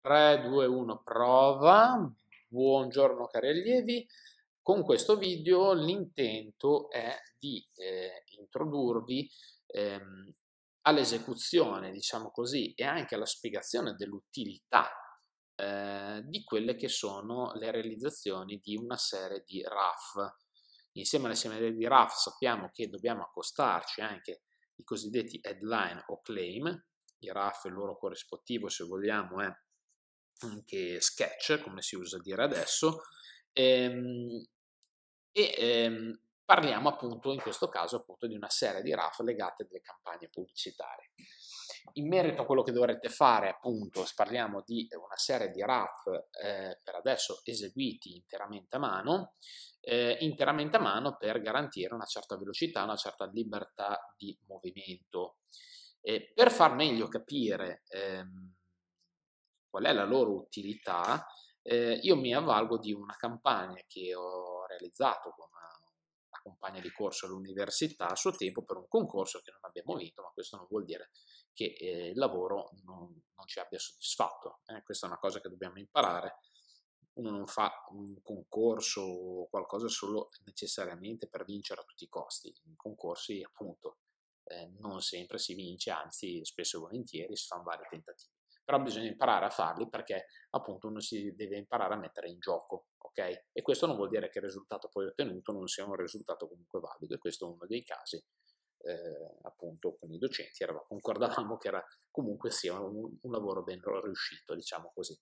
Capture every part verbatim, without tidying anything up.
tre, due, uno, prova. Buongiorno cari allievi. Con questo video l'intento è di eh, introdurvi ehm, all'esecuzione, diciamo così, e anche alla spiegazione dell'utilità eh, di quelle che sono le realizzazioni di una serie di R A F. Insieme alle serie di R A F sappiamo che dobbiamo accostarci anche i cosiddetti headline o claim. I R A F, il loro corrispettivo, se vogliamo, è anche sketch, come si usa dire adesso, ehm, e ehm, parliamo appunto in questo caso appunto di una serie di R A F legate alle campagne pubblicitarie. In merito a quello che dovrete fare, appunto, parliamo di una serie di R A F eh, per adesso eseguiti interamente a mano, eh, interamente a mano per garantire una certa velocità, una certa libertà di movimento. Eh, per far meglio capire ehm, qual è la loro utilità, eh, io mi avvalgo di una campagna che ho realizzato con una, una compagna di corso all'università a suo tempo per un concorso che non abbiamo vinto, ma questo non vuol dire che eh, il lavoro non, non ci abbia soddisfatto. Eh, questa è una cosa che dobbiamo imparare. Uno non fa un concorso o qualcosa solo necessariamente per vincere a tutti i costi. In concorsi, appunto, eh, non sempre si vince, anzi spesso e volentieri si fanno vari tentativi. Però bisogna imparare a farli perché appunto uno si deve imparare a mettere in gioco, ok? E questo non vuol dire che il risultato poi ottenuto non sia un risultato comunque valido, e questo è uno dei casi, eh, appunto con i docenti era, concordavamo che era comunque sia un, un lavoro ben riuscito, diciamo così.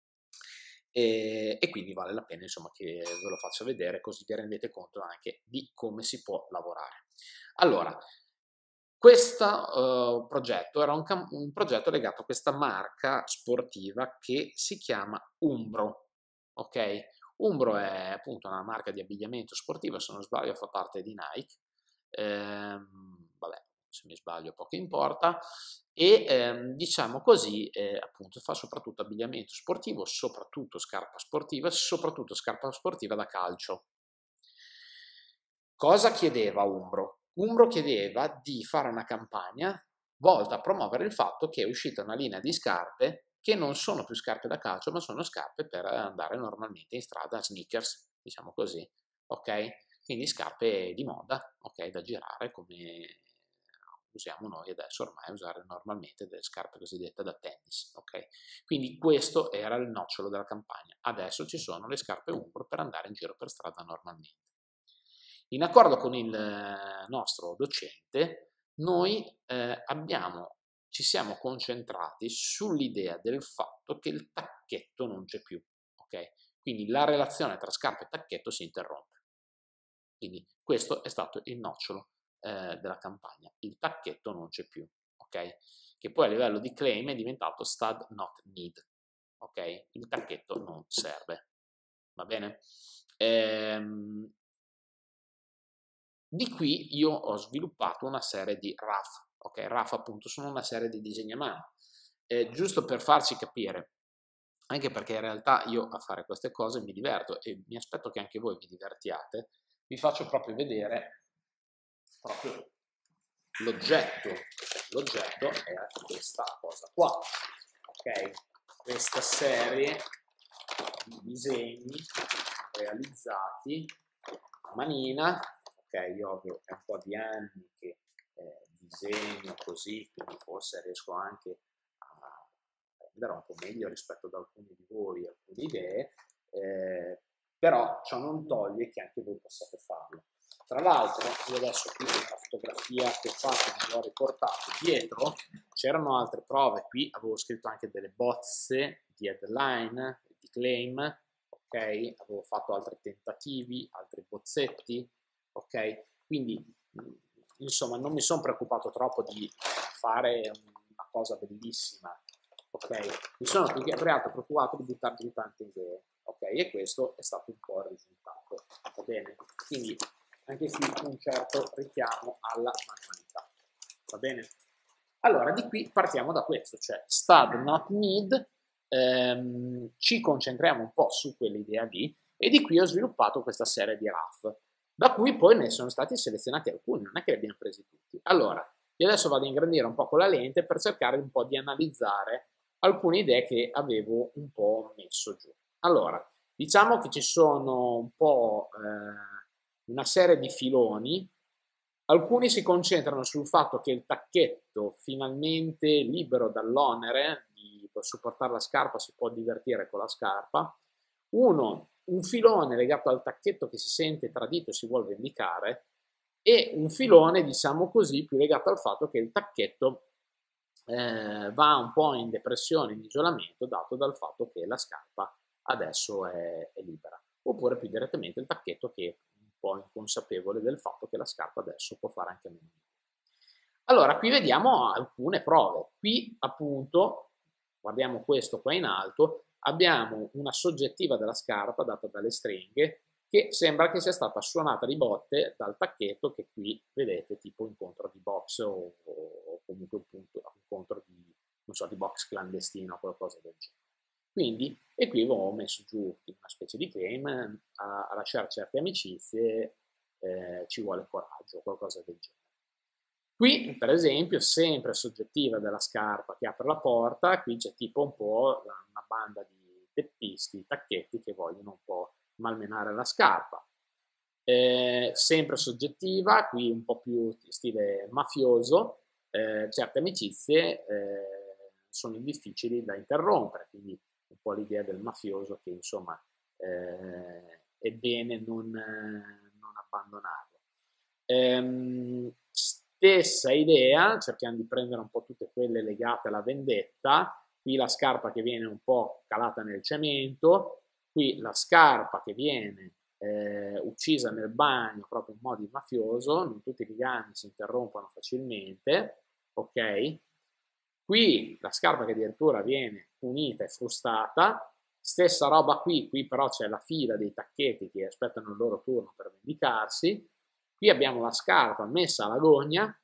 E, e quindi vale la pena insomma che ve lo faccio vedere, così vi rendete conto anche di come si può lavorare. Allora, questo uh, progetto era un, un progetto legato a questa marca sportiva che si chiama Umbro, ok? Umbro è appunto una marca di abbigliamento sportivo, se non sbaglio fa parte di Nike, ehm, vabbè, se mi sbaglio poco importa, e ehm, diciamo così eh, appunto fa soprattutto abbigliamento sportivo, soprattutto scarpa sportiva, soprattutto scarpa sportiva da calcio. Cosa chiedeva Umbro? Umbro chiedeva di fare una campagna volta a promuovere il fatto che è uscita una linea di scarpe che non sono più scarpe da calcio, ma sono scarpe per andare normalmente in strada, sneakers, diciamo così, ok? Quindi scarpe di moda, ok, da girare come usiamo noi adesso ormai, usare normalmente delle scarpe cosiddette da tennis, ok? Quindi questo era il nocciolo della campagna. Adesso ci sono le scarpe Umbro per andare in giro per strada normalmente. In accordo con il nostro docente, noi eh, abbiamo, ci siamo concentrati sull'idea del fatto che il tacchetto non c'è più, ok? Quindi la relazione tra scarpa e tacchetto si interrompe. Quindi questo è stato il nocciolo eh, della campagna. Il tacchetto non c'è più, ok? Che poi a livello di claim è diventato stud not need, ok? Il tacchetto non serve, va bene? Ehm, Di qui io ho sviluppato una serie di R A F, ok? R A F appunto sono una serie di disegni a mano, eh, giusto per farci capire, anche perché in realtà io a fare queste cose mi diverto e mi aspetto che anche voi vi divertiate, vi faccio proprio vedere proprio l'oggetto. L'oggetto è questa cosa qua, ok? Questa serie di disegni realizzati a manina. Ok, io è un po' di anni che eh, disegno così, quindi forse riesco anche a rendere un po' meglio rispetto ad alcuni di voi, alcune idee, eh, però ciò non toglie che anche voi possiate farlo. Tra l'altro, io adesso qui una fotografia che ho fatto, me l'ho riportato dietro, c'erano altre prove, qui avevo scritto anche delle bozze di headline, di claim, ok, avevo fatto altri tentativi, altri bozzetti, ok? Quindi, insomma, non mi sono preoccupato troppo di fare una cosa bellissima, ok? Mi sono più che altro preoccupato di buttarci tante idee, ok? E questo è stato un po' il risultato, va bene? Quindi, anche qui un certo richiamo alla manualità, va bene? Allora, di qui partiamo da questo, cioè stud not need, ehm, ci concentriamo un po' su quell'idea lì, e di qui ho sviluppato questa serie di R A F, da cui poi ne sono stati selezionati alcuni, non è che li abbiamo presi tutti. Allora, io adesso vado a ingrandire un po' con la lente per cercare un po' di analizzare alcune idee che avevo un po' messo giù. Allora, diciamo che ci sono un po' eh, una serie di filoni. Alcuni si concentrano sul fatto che il tacchetto, finalmente libero dall'onere di supportare la scarpa, si può divertire con la scarpa. Uno, un filone legato al tacchetto che si sente tradito e si vuole vendicare, e un filone, diciamo così, più legato al fatto che il tacchetto eh, va un po' in depressione, in isolamento, dato dal fatto che la scarpa adesso è, è libera. Oppure più direttamente il tacchetto che è un po' inconsapevole del fatto che la scarpa adesso può fare anche meno. Allora, qui vediamo alcune prove. Qui appunto, guardiamo questo qua in alto, abbiamo una soggettiva della scarpa data dalle stringhe che sembra che sia stata suonata di botte dal tacchetto che qui vedete tipo incontro di box o, o comunque un punto, incontro di, non so, di box clandestino o qualcosa del genere. Quindi, e qui avevo messo giù una specie di claim, a, a lasciare certe amicizie eh, ci vuole coraggio, qualcosa del genere. Qui, per esempio, sempre soggettiva della scarpa che apre la porta, qui c'è tipo un po' una banda di teppisti, tacchetti che vogliono un po' malmenare la scarpa. Eh, sempre soggettiva, qui un po' più stile mafioso, eh, certe amicizie eh, sono difficili da interrompere, quindi un po' l'idea del mafioso che insomma eh, è bene non, non abbandonarlo. Ehm, stessa idea, cerchiamo di prendere un po' tutte quelle legate alla vendetta, qui la scarpa che viene un po' calata nel cemento, qui la scarpa che viene eh, uccisa nel bagno proprio in modo mafioso, non tutti i legami si interrompono facilmente, ok? Qui la scarpa che addirittura viene punita e frustata, stessa roba qui, qui però c'è la fila dei tacchetti che aspettano il loro turno per vendicarsi. Qui abbiamo la scarpa messa alla gogna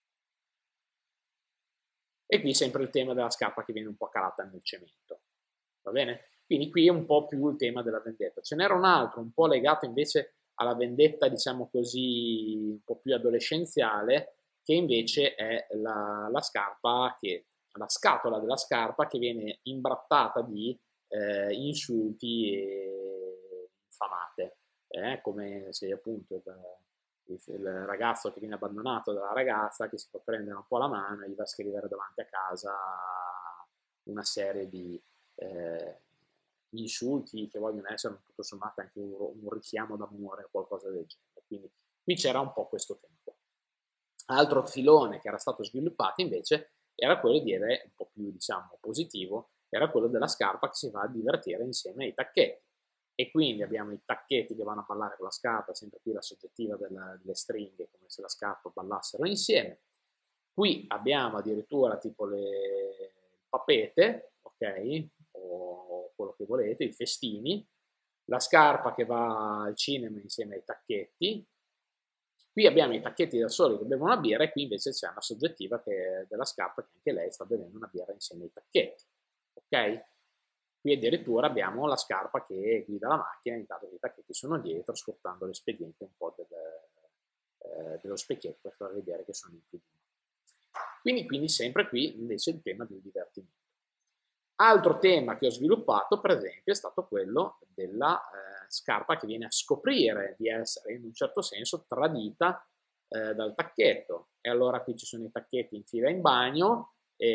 e qui sempre il tema della scarpa che viene un po' calata nel cemento, va bene? Quindi qui è un po' più il tema della vendetta. Ce n'era un altro un po' legato invece alla vendetta, diciamo così, un po' più adolescenziale, che invece è la, la scarpa che, la scatola della scarpa che viene imbrattata di eh, insulti e infamate, eh, come se appunto il, il ragazzo che viene abbandonato dalla ragazza che si fa prendere un po' la mano e gli va a scrivere davanti a casa una serie di eh, insulti che vogliono essere tutto sommato anche un, un richiamo d'amore o qualcosa del genere. Quindi qui c'era un po' questo tema qua. Altro filone che era stato sviluppato invece era quello di dire un po' più diciamo positivo, era quello della scarpa che si va a divertire insieme ai tacchetti. E quindi abbiamo i tacchetti che vanno a ballare con la scarpa, sempre qui la soggettiva della, delle stringhe, come se la scarpa ballassero insieme. Qui abbiamo addirittura tipo le papete, ok? O quello che volete, i festini, la scarpa che va al cinema insieme ai tacchetti. Qui abbiamo i tacchetti da soli che bevono una birra e qui invece c'è una soggettiva che, della scarpa che anche lei sta bevendo una birra insieme ai tacchetti, ok? Qui addirittura abbiamo la scarpa che guida la macchina, intanto che i tacchetti sono dietro, sfruttando l'espediente un po' del, eh, dello specchietto per far vedere che sono in più di uno. Quindi, quindi sempre qui invece il tema del divertimento. Altro tema che ho sviluppato, per esempio, è stato quello della eh, scarpa che viene a scoprire di essere in un certo senso tradita eh, dal tacchetto. E allora qui ci sono i tacchetti in fila in bagno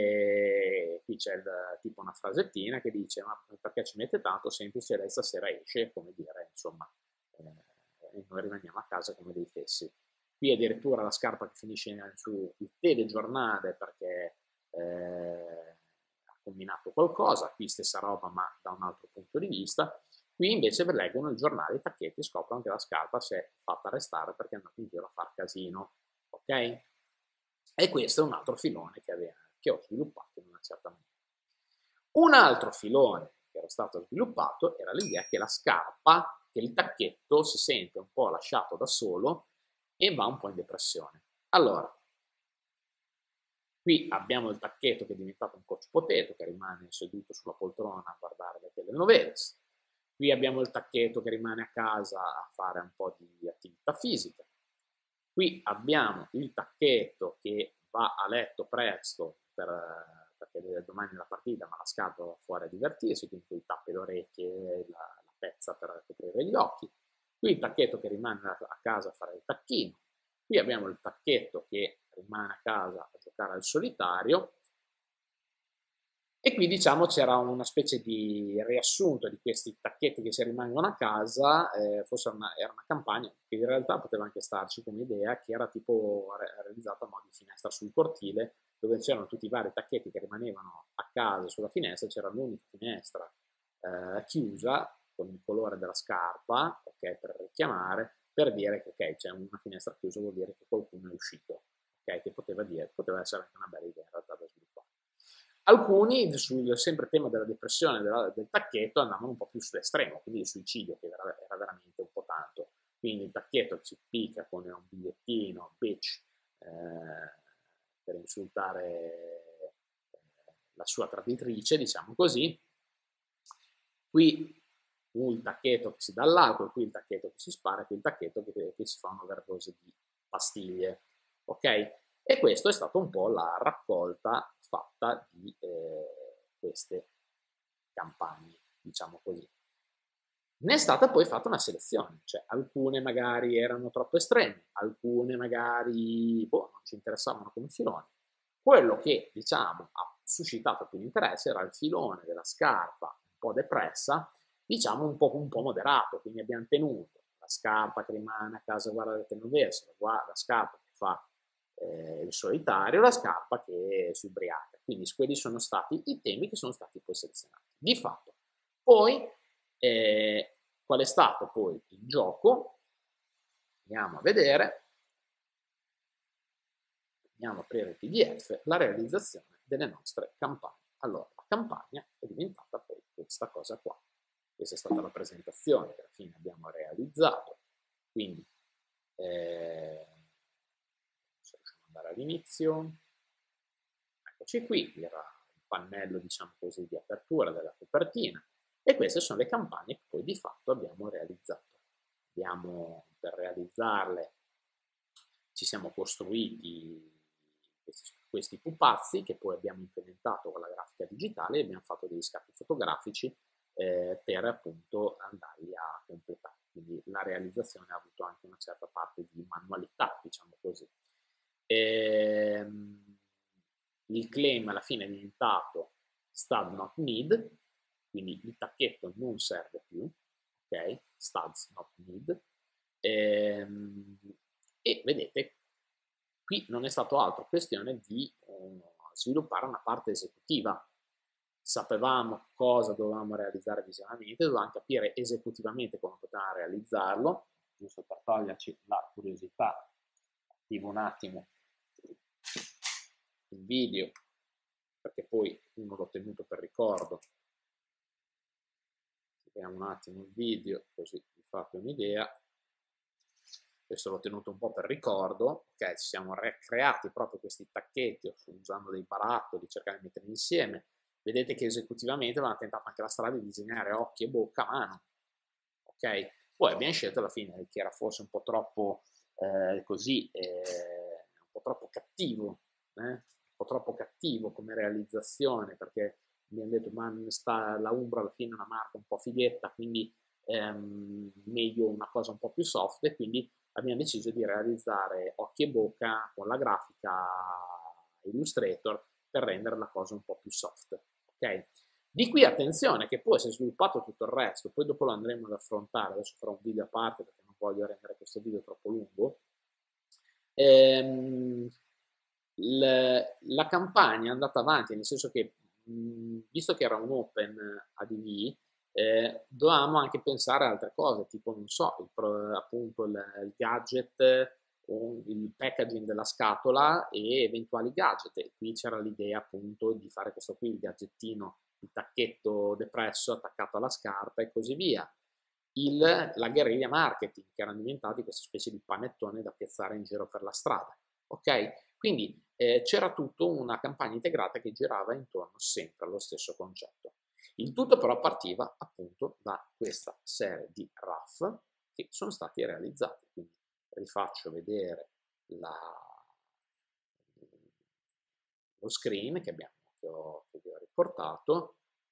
e qui c'è il, tipo una frasettina che dice ma perché ci mette tanto, semplice, lei stasera esce, come dire, insomma, eh, e noi rimaniamo a casa come dei fessi. Qui addirittura la scarpa che finisce su il telegiornale perché eh, ha combinato qualcosa, qui stessa roba ma da un altro punto di vista. Qui invece leggono il giornale, i tacchetti, scoprono che la scarpa si è fatta arrestare perché è andata in giro a far casino, ok? E questo è un altro filone che, aveva, che ho sviluppato in una certa maniera. Un altro filone che era stato sviluppato era l'idea che la scarpa, che il tacchetto si sente un po' lasciato da solo e va un po' in depressione. Allora, qui abbiamo il tacchetto che è diventato un coach potato, che rimane seduto sulla poltrona a guardare le telenovelas. Qui abbiamo il tacchetto che rimane a casa a fare un po' di attività fisica. Qui abbiamo il tacchetto che va a letto presto per, perché domani è la partita, ma la scarpa va fuori a divertirsi, quindi tu tappi le orecchie, la, la pezza per coprire gli occhi. Qui il tacchetto che rimane a casa a fare il tacchino. Qui abbiamo il tacchetto che rimane a casa a giocare al solitario. E qui diciamo c'era una specie di riassunto di questi tacchetti che si rimangono a casa, eh, forse era una, era una campagna che in realtà poteva anche starci come idea, che era tipo realizzata a mo' di finestra sul cortile, dove c'erano tutti i vari tacchetti che rimanevano a casa sulla finestra, c'era l'unica finestra eh, chiusa con il colore della scarpa, ok, per richiamare, per dire che ok, c'è una finestra chiusa, vuol dire che qualcuno è uscito, ok, che poteva dire, poteva essere anche una bella idea in realtà da sviluppare. Alcuni, sul sempre tema della depressione della, del tacchetto, andavano un po' più sull'estremo, quindi il suicidio, che era, era veramente un po' tanto. Quindi il tacchetto che si picca con un bigliettino, bitch, eh, per insultare eh, la sua traditrice, diciamo così. Qui il tacchetto che si dà all'alcol, qui il tacchetto che si spara, qui il tacchetto che, che si fa un'overdose di pastiglie, ok? E questo è stato un po' la raccolta fatta di eh, queste campagne, diciamo così. Ne è stata poi fatta una selezione, cioè alcune magari erano troppo estreme, alcune magari boh, non ci interessavano come filone. Quello che, diciamo, ha suscitato più interesse era il filone della scarpa un po' depressa, diciamo un po', un po' moderato, quindi abbiamo tenuto la scarpa che rimane a casa a guardare il telenovela, la scarpa che fa eh, il solitario, la scarpa che si ubriaca. Quindi quelli sono stati i temi che sono stati poi selezionati. Di fatto, poi eh, qual è stato poi il gioco? Andiamo a vedere, andiamo a aprire il P D F, la realizzazione delle nostre campagne. Allora, la campagna è diventata poi questa cosa qua. Questa è stata la presentazione che alla fine abbiamo realizzato. Quindi, eh, se riusciamo ad andare all'inizio, eccoci qui, era il pannello, diciamo così, di apertura della copertina. E queste sono le campagne che poi di fatto abbiamo realizzato. Abbiamo, per realizzarle, ci siamo costruiti questi, questi pupazzi che poi abbiamo implementato con la grafica digitale e abbiamo fatto degli scatti fotografici eh, per appunto andarli a completare. Quindi la realizzazione ha avuto anche una certa parte di manualità, diciamo così. E, il claim alla fine è diventato stud not need, quindi il tacchetto non serve più, ok? Studs not need. E, e vedete, qui non è stato altro questione di uh, sviluppare una parte esecutiva. Sapevamo cosa dovevamo realizzare visivamente, dovevamo capire esecutivamente come potevamo realizzarlo, giusto per toglierci la curiosità. Attivo un attimo il video, perché poi uno l'ho tenuto per ricordo. Vediamo un attimo il video, così vi fate un'idea. Questo l'ho tenuto un po' per ricordo, ok? Ci siamo creati proprio questi tacchetti usando dei barattoli, cercare di metterli insieme. Vedete che esecutivamente avevamo tentato anche la strada di disegnare occhi e bocca a mano, ok? Poi abbiamo scelto alla fine che era forse un po' troppo eh, così, eh, un po' troppo cattivo, eh? un po' troppo cattivo come realizzazione, perché abbiamo detto ma sta, la Umbro alla fine è una marca un po' fighetta, quindi ehm, meglio una cosa un po' più soft, e quindi abbiamo deciso di realizzare occhi e bocca con la grafica Illustrator per rendere la cosa un po' più soft, ok? Di qui attenzione che poi si è sviluppato tutto il resto, poi dopo lo andremo ad affrontare, adesso farò un video a parte perché non voglio rendere questo video troppo lungo. Ehm, le, la campagna è andata avanti, nel senso che mh, visto che era un open A D V, eh, dovevamo anche pensare a altre cose, tipo, non so, il, appunto il, il gadget, o il packaging della scatola e eventuali gadget. E qui c'era l'idea appunto di fare questo qui, il gadgettino, il tacchetto depresso attaccato alla scarpa e così via. Il, la guerriglia marketing, che erano diventati questa specie di panettone da piazzare in giro per la strada. Ok? Quindi eh, c'era tutto una campagna integrata che girava intorno sempre allo stesso concetto. Il tutto però partiva appunto da questa serie di R A F che sono stati realizzati. Quindi rifaccio vedere la, lo screen che abbiamo che, ho, che vi ho riportato.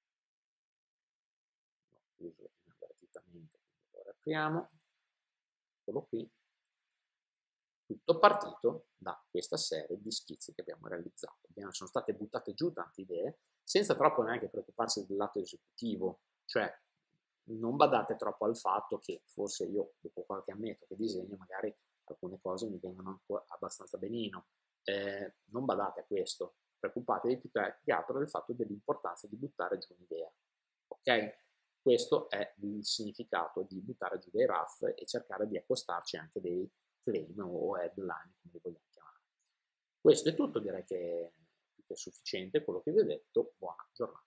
L'ho chiuso inavvertitamente, quindi lo riapriamo. Eccolo qui. Tutto partito da questa serie di schizzi che abbiamo realizzato. Sono state buttate giù tante idee, senza troppo neanche preoccuparsi del lato esecutivo, cioè non badate troppo al fatto che forse io dopo qualche annetto che disegno magari alcune cose mi vengono ancora abbastanza benino, eh, non badate a questo, preoccupatevi più che altro del fatto dell'importanza di buttare giù un'idea, ok? Questo è il significato di buttare giù dei rough e cercare di accostarci anche dei claim o headline, come li vogliamo chiamare. Questo è tutto, direi che è più che sufficiente quello che vi ho detto. Buona giornata.